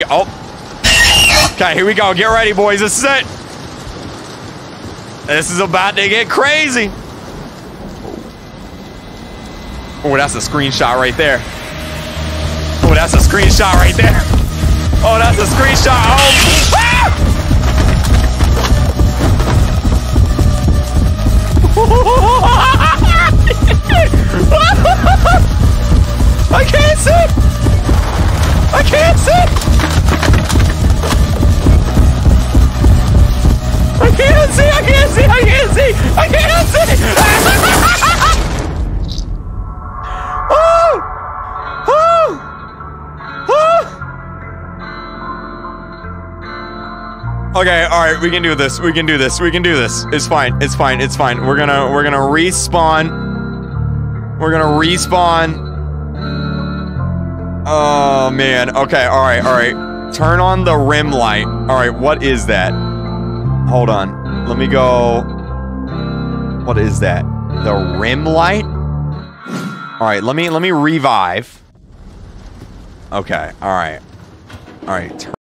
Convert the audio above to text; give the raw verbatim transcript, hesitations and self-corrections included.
go. Oh. Okay, here we go. Get ready, boys. This is it. This is about to get crazy. Oh, that's a screenshot right there. Oh, that's a screenshot right there. Oh, that's a screenshot. Oh. Ah! I can't see. I can't see. I can't see. I can't see. I can't see. I can't see. Oh! Oh! Oh! Okay, all right, we can do this. We can do this. We can do this. It's fine. It's fine. It's fine. We're gonna we're gonna respawn. We're gonna respawn. Oh man. Okay. All right. All right. Turn on the rim light. All right. What is that? Hold on. Let me go. What is that? The rim light? All right. Let me let me revive. Okay. All right. All right.